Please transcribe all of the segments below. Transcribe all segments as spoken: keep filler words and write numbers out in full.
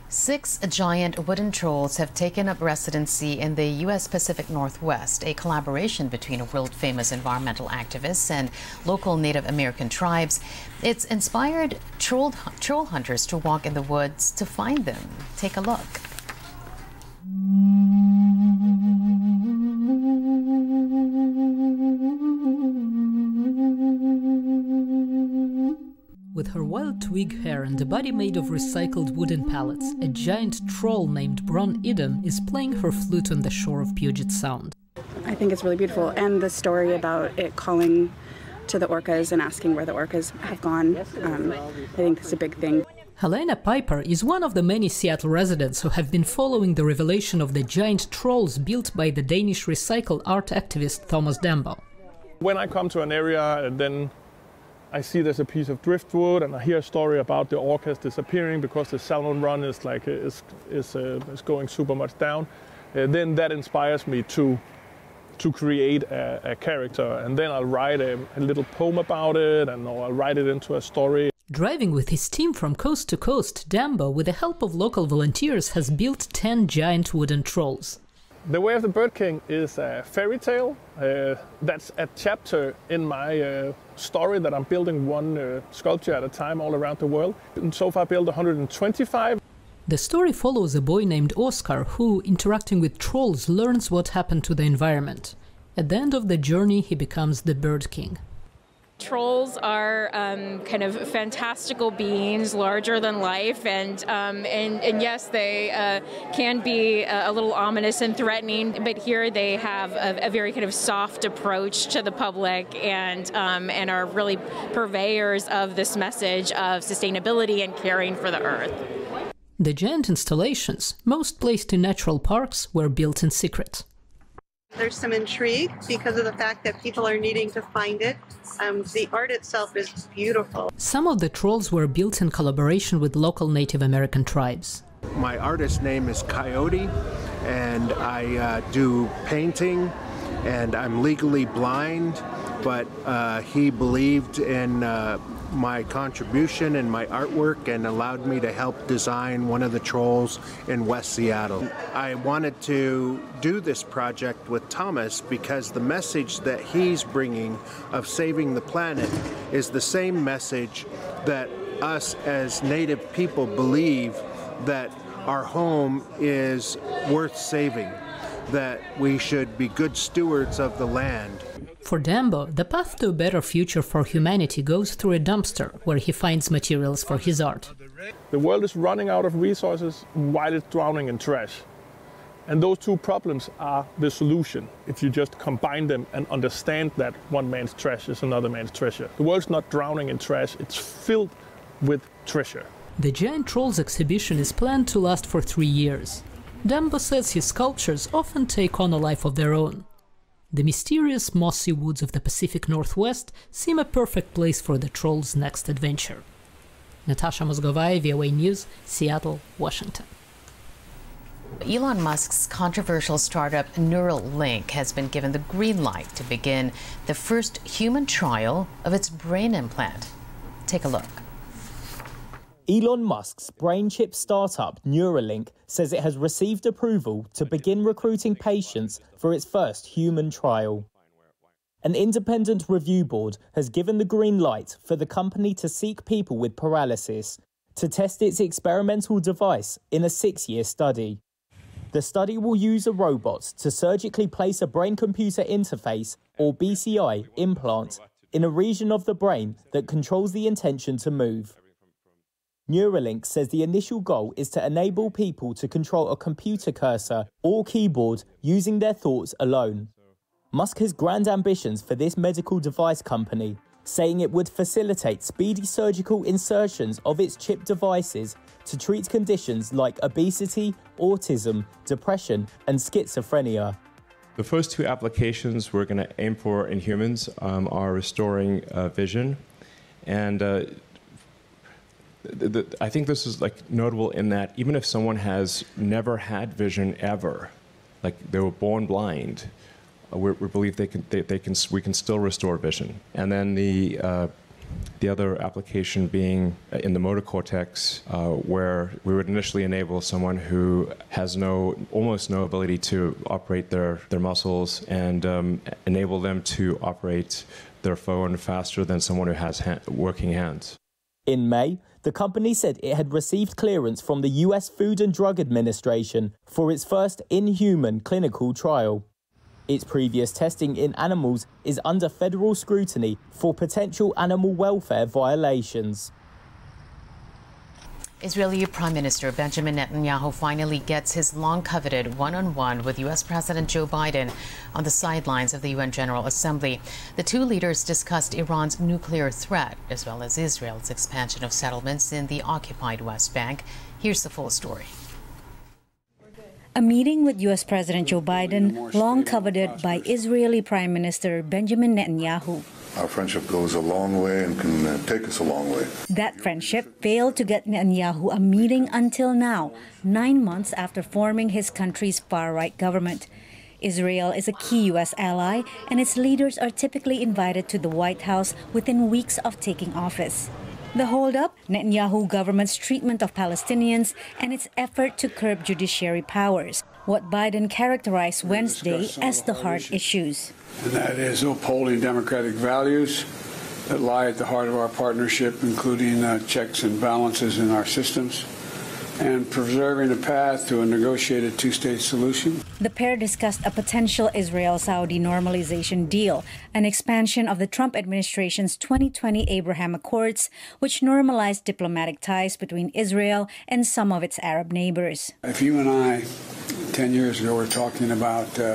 Six giant wooden trolls have taken up residency in the U S Pacific Northwest, a collaboration between world-famous environmental activists and local Native American tribes. It's inspired troll, troll hunters to walk in the woods to find them. Take a look. With her wild twig hair and a body made of recycled wooden pallets, a giant troll named Bron Eden is playing her flute on the shore of Puget Sound. I think it's really beautiful, and the story about it calling to the orcas and asking where the orcas have gone, um, I think that's a big thing. Helena Piper is one of the many Seattle residents who have been following the revelation of the giant trolls built by the Danish recycle art activist Thomas Dambo. When I come to an area and then I see there's a piece of driftwood, and I hear a story about the orcas disappearing because the salmon run is like is is, uh, is going super much down. Uh, then that inspires me to to create a, a character, and then I'll write a, a little poem about it, and or I'll write it into a story. Driving with his team from coast to coast, Dambo, with the help of local volunteers, has built ten giant wooden trolls. The Way of the Bird King is a fairy tale. Uh, that's a chapter in my uh, story that I'm building one uh, sculpture at a time all around the world. And so far I built one hundred twenty-five. The story follows a boy named Oscar who, interacting with trolls, learns what happened to the environment. At the end of the journey, he becomes the Bird King. Trolls are um, kind of fantastical beings, larger than life, and um, and, and yes, they uh, can be a little ominous and threatening, but here they have a, a very kind of soft approach to the public, and um, and are really purveyors of this message of sustainability and caring for the earth. The giant installations, most placed in natural parks, were built in secret. There's some intrigue because of the fact that people are needing to find it. Um, the art itself is beautiful. Some of the trolls were built in collaboration with local Native American tribes. My artist name is Coyote, and I uh, do painting, and I'm legally blind, but uh, he believed in uh, my contribution and my artwork and allowed me to help design one of the trolls in West Seattle. I wanted to do this project with Thomas because the message that he's bringing of saving the planet is the same message that us as Native people believe, that our home is worth saving, that we should be good stewards of the land. For Dambo, the path to a better future for humanity goes through a dumpster where he finds materials for his art. The world is running out of resources while it's drowning in trash. And those two problems are the solution if you just combine them and understand that one man's trash is another man's treasure. The world's not drowning in trash, it's filled with treasure. The Giant Trolls exhibition is planned to last for three years. Dambo says his sculptures often take on a life of their own. The mysterious mossy woods of the Pacific Northwest seem a perfect place for the trolls' next adventure. Natasha Mozgovaya, V O A News, Seattle, Washington. Elon Musk's controversial startup Neuralink has been given the green light to begin the first human trial of its brain implant. Take a look. Elon Musk's brain chip startup Neuralink says it has received approval to begin recruiting patients for its first human trial. An independent review board has given the green light for the company to seek people with paralysis to test its experimental device in a six-year study. The study will use a robot to surgically place a brain-computer interface, or B C I, implant in a region of the brain that controls the intention to move. Neuralink says the initial goal is to enable people to control a computer cursor or keyboard using their thoughts alone. Musk has grand ambitions for this medical device company, saying it would facilitate speedy surgical insertions of its chip devices to treat conditions like obesity, autism, depression, and schizophrenia. The first two applications we're going to aim for in humans um, are restoring uh, vision, and uh, The, the, I think this is like notable in that even if someone has never had vision ever, like they were born blind, uh, we, we believe they can, they, they can, we can still restore vision. And then the uh, The other application being in the motor cortex, uh, where we would initially enable someone who has no, almost no ability to operate their, their muscles and um, enable them to operate their phone faster than someone who has ha- working hands. In May, the company said it had received clearance from the U S Food and Drug Administration for its first in-human clinical trial. Its previous testing in animals is under federal scrutiny for potential animal welfare violations. Israeli Prime Minister Benjamin Netanyahu finally gets his long-coveted one-on-one with U S President Joe Biden on the sidelines of the U N General Assembly. The two leaders discussed Iran's nuclear threat, as well as Israel's expansion of settlements in the occupied West Bank. Here's the full story. A meeting with U S President Joe Biden, long coveted by Israeli Prime Minister Benjamin Netanyahu. Our friendship goes a long way and can uh, take us a long way. That friendship failed to get Netanyahu a meeting until now, nine months after forming his country's far-right government. Israel is a key U S ally, and its leaders are typically invited to the White House within weeks of taking office. The holdup, Netanyahu government's treatment of Palestinians and its effort to curb judiciary powers, what Biden characterized Wednesday as the hard issues. And that is upholding democratic values that lie at the heart of our partnership, including uh, checks and balances in our systems, and preserving a path to a negotiated two-state solution. The pair discussed a potential Israel-Saudi normalization deal, an expansion of the Trump administration's twenty twenty Abraham Accords, which normalized diplomatic ties between Israel and some of its Arab neighbors. If you and I, ten years ago, were talking about uh,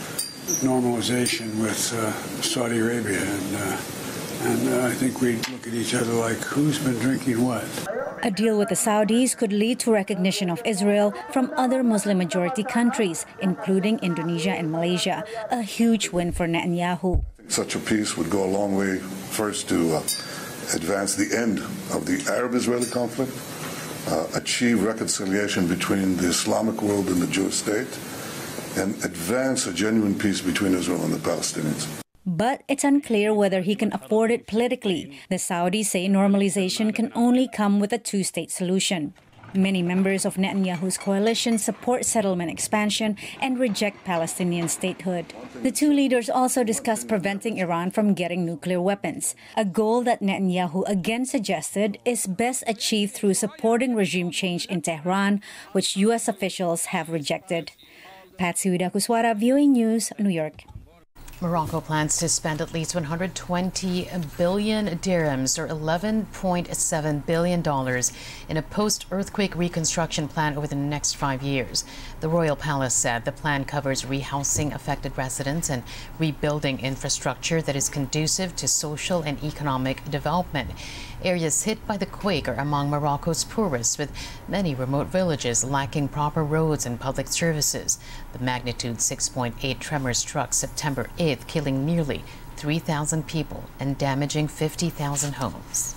normalization with uh, Saudi Arabia, and, uh, and uh, I think we'd look at each other like, who's been drinking what? A deal with the Saudis could lead to recognition of Israel from other Muslim-majority countries, including Indonesia and Malaysia, a huge win for Netanyahu. Such a peace would go a long way, first to uh, advance the end of the Arab-Israeli conflict, uh, achieve reconciliation between the Islamic world and the Jewish state, and advance a genuine peace between Israel and the Palestinians. But it's unclear whether he can afford it politically. The Saudis say normalization can only come with a two-state solution. Many members of Netanyahu's coalition support settlement expansion and reject Palestinian statehood. The two leaders also discussed preventing Iran from getting nuclear weapons, a goal that Netanyahu again suggested is best achieved through supporting regime change in Tehran, which U S officials have rejected. Patsy Widakuswara, V O A News, New York. Morocco plans to spend at least one hundred twenty billion dirhams, or eleven point seven billion dollars, in a post-earthquake reconstruction plan over the next five years. The royal palace said the plan covers rehousing affected residents and rebuilding infrastructure that is conducive to social and economic development. Areas hit by the quake are among Morocco's poorest, with many remote villages lacking proper roads and public services. The magnitude six point eight tremor struck September eighth, killing nearly three thousand people and damaging fifty thousand homes.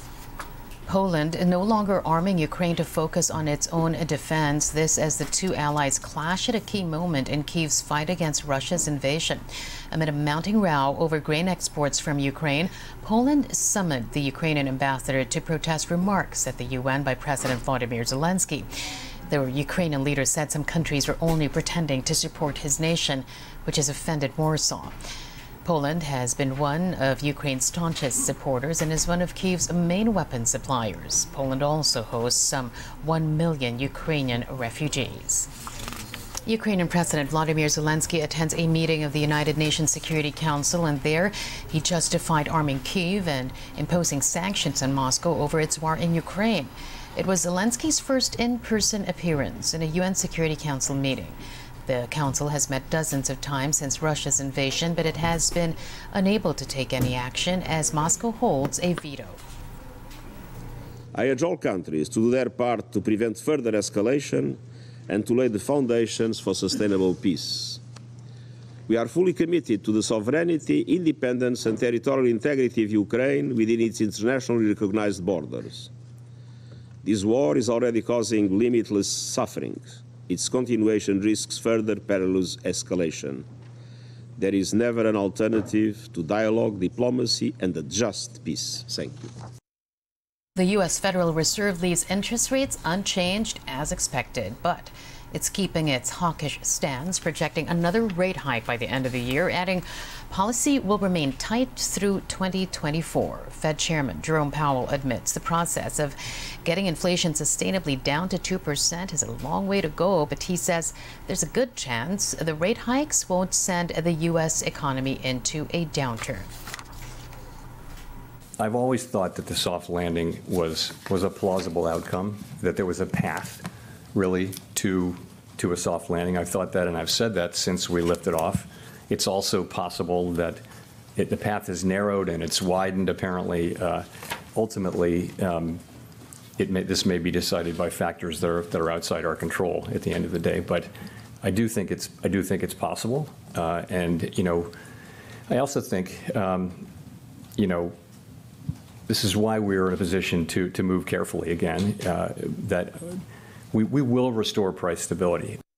Poland no longer arming Ukraine to focus on its own defense. This as the two allies clash at a key moment in Kyiv's fight against Russia's invasion. Amid a mounting row over grain exports from Ukraine, Poland summoned the Ukrainian ambassador to protest remarks at the U N by President Volodymyr Zelensky. The Ukrainian leader said some countries were only pretending to support his nation, which has offended Warsaw. Poland has been one of Ukraine's staunchest supporters and is one of Kyiv's main weapon suppliers. Poland also hosts some one million Ukrainian refugees. Ukrainian President Volodymyr Zelensky attends a meeting of the United Nations Security Council, and there he justified arming Kyiv and imposing sanctions on Moscow over its war in Ukraine. It was Zelensky's first in-person appearance in a U N Security Council meeting. The Council has met dozens of times since Russia's invasion, but it has been unable to take any action as Moscow holds a veto. I urge all countries to do their part to prevent further escalation and to lay the foundations for sustainable peace. We are fully committed to the sovereignty, independence and territorial integrity of Ukraine within its internationally recognized borders. This war is already causing limitless suffering. Its continuation risks further perilous escalation. there is never an alternative to dialogue, diplomacy, and a just peace. Thank you. The U S Federal Reserve leaves interest rates unchanged as expected, but it's keeping its hawkish stance, projecting another rate hike by the end of the year, adding policy will remain tight through twenty twenty-four. Fed Chairman Jerome Powell admits the process of getting inflation sustainably down to two percent is a long way to go, but he says there's a good chance the rate hikes won't send the U S economy into a downturn. I've always thought that the soft landing was, was a plausible outcome, that there was a path really to, to a soft landing. I've thought that, and I've said that since we lifted off. It's also possible that it, the path has narrowed and it's widened, apparently. Uh, ultimately, um, it may, this may be decided by factors that are, that are outside our control at the end of the day. But I do think it's, I do think it's possible. Uh, and, you know, I also think, um, you know, this is why we're in a position to, to move carefully again, uh, that we, we will restore price stability.